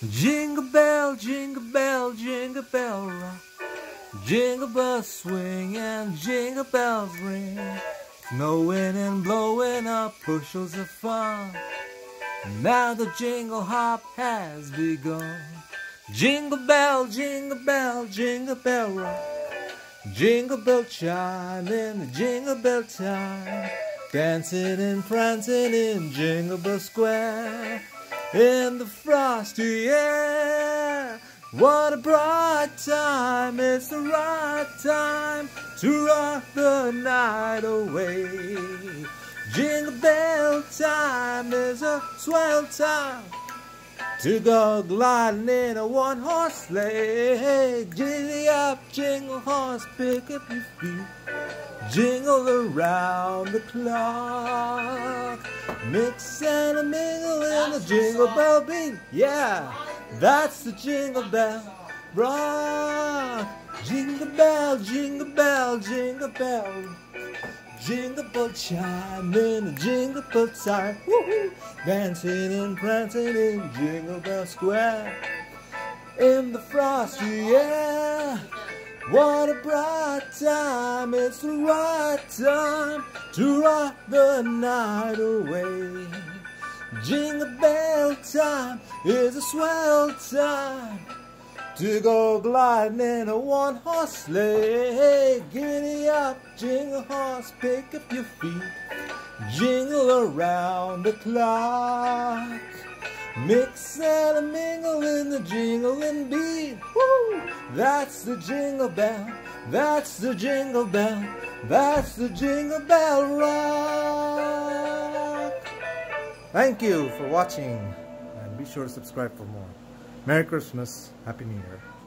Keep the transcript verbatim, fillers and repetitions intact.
Jingle bell, jingle bell, jingle bell rock. Jingle bells swing and jingle bells ring. Snowing and blowing up bushels of fun. Now the jingle hop has begun. Jingle bell, jingle bell, jingle bell rock. Jingle bell chime in the jingle bell time. Dancing and prancing in Jingle Bell Square. In the frosty air. What a bright time, it's the right time to rock the night away. Jingle bell time is a swell time to go gliding in a one-horse sleigh. Giddy up, jingle horse, pick up your feet. Jingle around the clock. Mix and a mingle in the jingle bell beat. Yeah, that's the jingle bell rock. Jingle bell, jingle bell, jingle bell. Jingle bell chime in the jingle bell time. Woo-hoo. Dancing and prancing in Jingle Bell Square. In the frosty air. What a bright time, it's the right time to rock the night away. Jingle bell time is a swell time to go gliding in a one-horse sleigh. Giddy up, jingle horse, pick up your feet. Jingle around the clock. Mix and a mingle in the jingling beat. Woo! That's the jingle bell. That's the jingle bell. That's the jingle bell rock. Thank you for watching. And be sure to subscribe for more. Merry Christmas. Happy New Year.